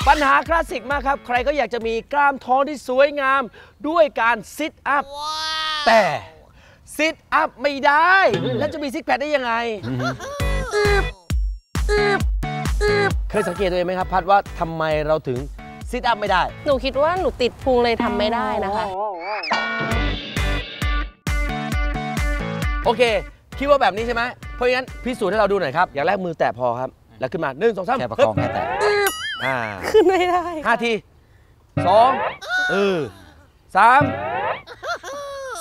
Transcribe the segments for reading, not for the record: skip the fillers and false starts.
ปัญหาคลาสสิกมากครับใครก็อยากจะมีกล้ามท้องที่สวยงามด้วยการซิทอัพแต่ซิทอัพไม่ได้แล้วจะมีซิกแพคได้ยังไงเคยสังเกตตัวเองไหมครับพัดว่าทำไมเราถึงซิทอัพไม่ได้หนูคิดว่าหนูติดพุงเลยทำไม่ได้นะคะโอเคคิดว่าแบบนี้ใช่ไหมเพราะงั้นพิสูจน์ให้เราดูหน่อยครับอย่างแรกมือแตะพอครับแล้วขึ้นมา1 2 3 แค่ประคองแค่แตะขึ้นไม่ได้ 5 ที2 3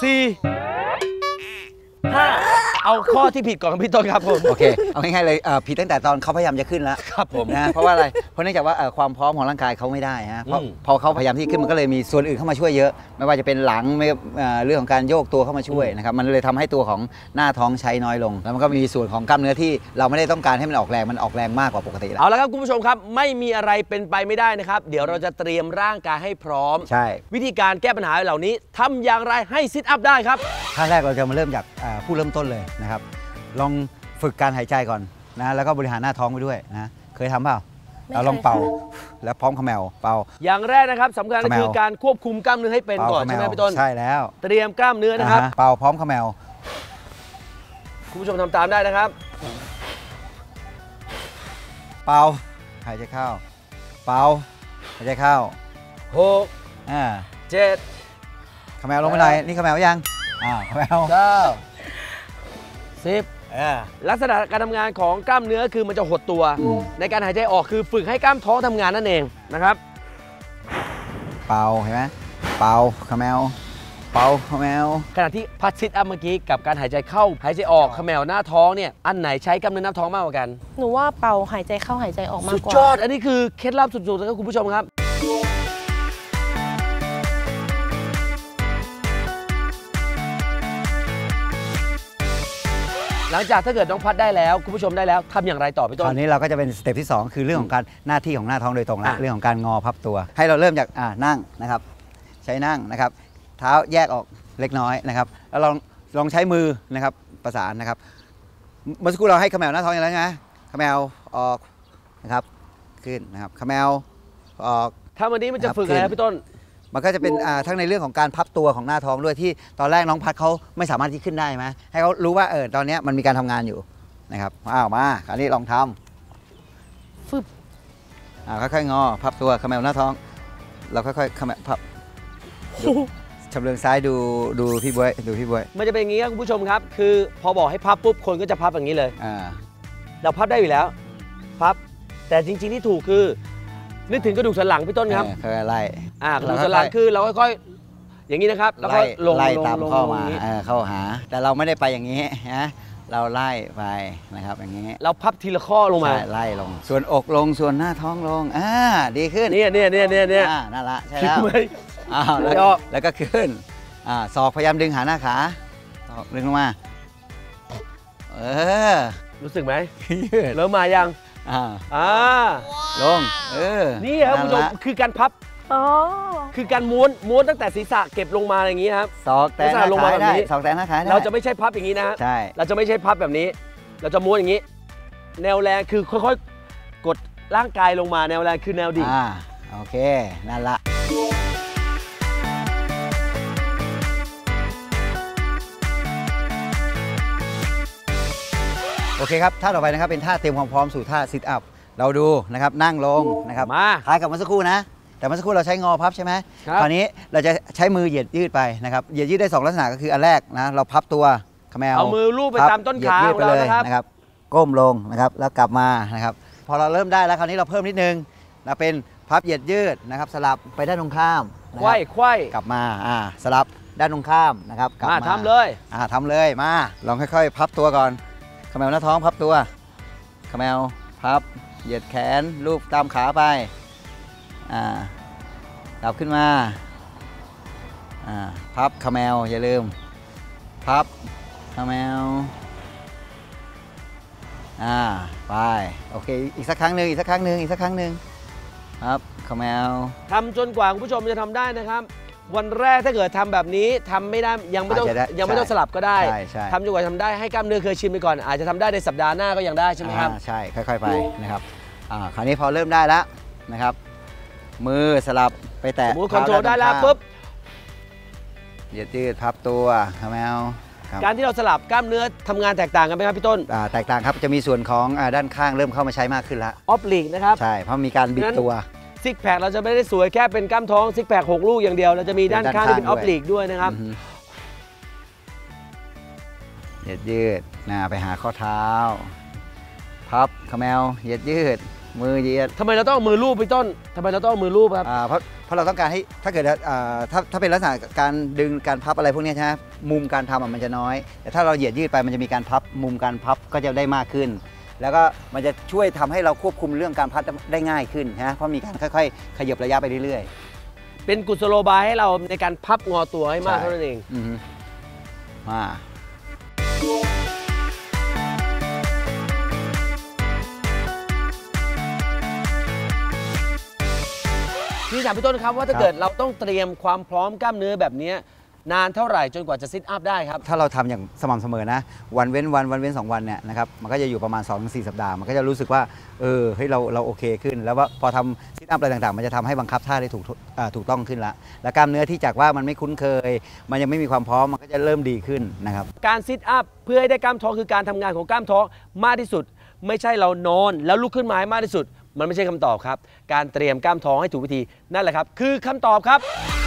4 5เอาข้อที่ผิดก่อนพี่ต้นครับผมโอเคเอาง่ายๆเลยผิดตั้งแต่ตอนเขาพยายามจะขึ้นแล้วครับผมนะเพราะว่าอะไรเพราะเนื่องจากว่าความพร้อมของร่างกายเขาไม่ได้ฮะเพราะพอเขาพยายามที่ขึ้นมันก็เลยมีส่วนอื่นเข้ามาช่วยเยอะไม่ว่าจะเป็นหลังเรื่องของการโยกตัวเข้ามาช่วยนะครับมันเลยทำให้ตัวของหน้าท้องใช้น้อยลงแล้วมันก็มีส่วนของกล้ามเนื้อที่เราไม่ได้ต้องการให้มันออกแรงมันออกแรงมากกว่าปกติแล้วเอาละครับคุณผู้ชมครับไม่มีอะไรเป็นไปไม่ได้นะครับเดี๋ยวเราจะเตรียมร่างกายให้พร้อมใช่วิธีการแก้ปัญหาเหล่านี้ทำอย่างไรให้ซิทอัพได้ครับขั้นแรกเราจะมาเริ่มจากผู้เริ่มต้นเลยนะครับลองฝึกการหายใจก่อนนะแล้วก็บริหารหน้าท้องไปด้วยนะเคยทำเปล่าเราลองเป่าแล้วพร้อมเขมวเป่าอย่างแรกนะครับสำคัญก็คือการควบคุมกล้ามเนื้อให้เป็นก่อนใช่ไหมพี่ต้นใช่แล้วเตรียมกล้ามเนื้อนะครับเป่าพร้อมเขมวคุณผู้ชมทำตามได้นะครับเป่าหายใจเข้าเป่าหายใจเข้า 6 7 เขมวลงไปหน่อยนี่เขมวยังเขมว 10ลักษณะการทำงานของกล้ามเนื้อคือมันจะหดตัวในการหายใจออกคือฝึกให้กล้ามท้องทำงานนั่นเองนะครับเป่าเห็นไหมเป่าเขมวเป่าเขมวขณะที่พัดซิทอัพเมื่อกี้กับการหายใจเข้าหายใจออกเขมวหน้าท้องเนี่ยอันไหนใช้กล้ามเนื้อหน้าท้องมากกว่ากันหนูว่าเป่าหายใจเข้าหายใจออกมากกว่าสุดยอดอันนี้คือเคล็ดลับสุดๆนะครับคุณผู้ชมครับหลังจากถ้าเกิดน้องพัดได้แล้วคุณผู้ชมได้แล้วทำอย่างไรต่อพี่ต้นตอนนี้เราก็จะเป็นสเต็ปที่2คือเรื่องของการหน้าที่ของหน้าท้องโดยตรงแล้วเรื่องของการงอพับตัวให้เราเริ่มจากนั่งนะครับใช้นั่งนะครับเท้าแยกออกเล็กน้อยนะครับแล้วลองใช้มือนะครับประสานนะครับเมื่อสักครู่เราให้เขมวหน้าท้องอย่างไรนะเขมวออกนะครับขึ้นนะครับเขมวออกถ้าวันนี้มันจะฝึกอะไรพี่ต้นมันก็จะเป็นทั้งในเรื่องของการพับตัวของหน้าท้องด้วยที่ตอนแรกน้องพัดเขาไม่สามารถที่ขึ้นได้ไหมให้เขารู้ว่าตอนนี้มันมีการทำงานอยู่นะครับมาคราวนี้ลองทำฝึกค่อยๆงอพับตัวเขมวหน้าท้องเราค่อยๆเขมวพับชำเลืองซ้ายดูพี่บวยมันจะเป็นอย่างนี้ครับคุณผู้ชมครับคือพอบอกให้พับปุ๊บคนก็จะพับอย่างนี้เลยเราพับได้อยู่แล้วพับแต่จริงๆที่ถูกคือนึกถึงกระดูกสันหลังพี่ต้นครับไล่กระดูกสันหลังคือเราค่อยๆอย่างนี้นะครับแล้วก็ไล่ตามเข้ามาเข้าหาแต่เราไม่ได้ไปอย่างนี้นะเราไล่ไปนะครับอย่างนี้เราพับทีละข้อลงมาไล่ลงส่วนอกลงส่วนหน้าท้องลงดีขึ้นเนี่ยนั่นละใช่แล้วแล้วก็ขึ้นศอกพยายามดึงหาหน้าขาศอกดึงลงมารู้สึกไหมเริ่มมายังลงนี่ครับคุณผู้ชมคือการพับคือการม้วนตั้งแต่ศีรษะเก็บลงมาอย่างนี้ครับศอกแต่หน้าขาได้ศอกแต่หน้าขาได้เราจะไม่ใช่พับอย่างนี้นะใช่เราจะไม่ใช่พับแบบนี้เราจะม้วนอย่างนี้แนวแรงคือค่อยๆกดร่างกายลงมาแนวแรงคือแนวดิ่งโอเคนั่นละโอเคครับท่าต่อไปนะครับเป็นท่าเตรียมความพร้อมสู่ท่าซิทอัพเราดูนะครับนั่งลงนะครับคล้ายกับเมื่อสักครู่นะแต่เมื่อสักครู่เราใช้งอพับใช่ไหมคราวนี้เราจะใช้มือเหยียดยืดไปนะครับเหยียดยืดได้2ลักษณะก็คืออันแรกนะเราพับตัวเขมวเอามือลูบไปตามต้นขาของเรานะครับก้มลงนะครับแล้วกลับมานะครับพอเราเริ่มได้แล้วคราวนี้เราเพิ่มนิดนึงนะเป็นพับเหยียดยืดนะครับสลับไปด้านตรงข้ามไขว้กลับมาสลับด้านตรงข้ามนะครับกลับมาทำเลยมาลองค่อยๆพับตัวก่อนเขมวหน้าท้องพับตัวเขมวพับเหยียดแขนลูบตามขาไปกลับขึ้นมาพับเขมวอย่าลืมพับเขมวไปโอเคอีกสักครั้งหนึ่งครับเขมวทำจนกว่าคุณผู้ชมจะทำได้นะครับวันแรกถ้าเกิดทำแบบนี้ทำไม่ได้ยังไม่ต้องสลับก็ได้ทำจนกว่าทำได้ให้กล้ามเนื้อเคยชินไปก่อนอาจจะทำได้ในสัปดาห์หน้าก็ยังได้ใช่ไหมครับใช่ค่อยๆไปนะครับคราวนี้พอเริ่มได้แล้วนะครับมือสลับไปแตะสมมติคอนโทรลได้แล้วปุ๊บยืดพับตัวครับแมวครับการที่เราสลับกล้ามเนื้อทำงานแตกต่างกันไหมครับพี่ต้นแตกต่างครับจะมีส่วนของด้านข้างเริ่มเข้ามาใช้มากขึ้นแล้วออฟลีกนะครับใช่เพราะมีการบิดตัวซิกแพคเราจะไม่ได้สวยแค่เป็นกล้ามท้องซิกแพค6 ลูกอย่างเดียวเราจะมีด้านข้างที่เป็นออฟลีกด้วยนะครับยืดไปหาข้อเท้า พับขมแมวยืดมือยืดทำไมเราต้องเอามือลูบพี่ต้นทำไมเราต้องเอามือลูบครับเพราะเราต้องการให้ถ้าเกิดถ้าเป็นลักษณะการดึงการพับอะไรพวกนี้ใช่ไหมมุมการทำมันจะน้อย แต่ถ้าเราเหยียดยืดไปมันจะมีการพับมุมการพับก็จะได้มากขึ้น แล้วก็มันจะช่วยทำให้เราควบคุมเรื่องการพับได้ง่ายขึ้นนะเพราะมีการค่อยๆ ขยับระยะไปเรื่อยๆเป็นกุศโลบายให้เราในการพับงอตัวให้มากเท่านั้นเองมาพี่ถามพี่ต้นครับว่าถ้าเกิดเราต้องเตรียมความพร้อมกล้ามเนื้อแบบนี้นานเท่าไหร่จนกว่าจะซิทอัพได้ครับถ้าเราทำอย่างสม่ำเสมอนะวันเว้น2 วันเนี่ยนะครับมันก็จะอยู่ประมาณ 2-4 สัปดาห์มันก็จะรู้สึกว่าเฮ้ยเราโอเคขึ้น แล้วว่าพอทำซิทอัพอะไรต่างๆมันจะทำให้บังคับท่าได้ถูกต้องขึ้นละและกล้ามเนื้อที่จากว่ามันไม่คุ้นเคยมันยังไม่มีความพร้อมมันก็จะเริ่มดีขึ้นนะครับการซิทอัพเพื่อให้ได้กล้ามท้องคือการทำงานของกล้ามท้องมากที่สุดไม่ใช่เรานอนแล้วลุกขึ้นมาให้มากที่สุดมันไม่ใช่คำตอบครับการเตรียมกล้ามท้องให้ถูกวิธีนั่นแหละครับคือคำตอบครับ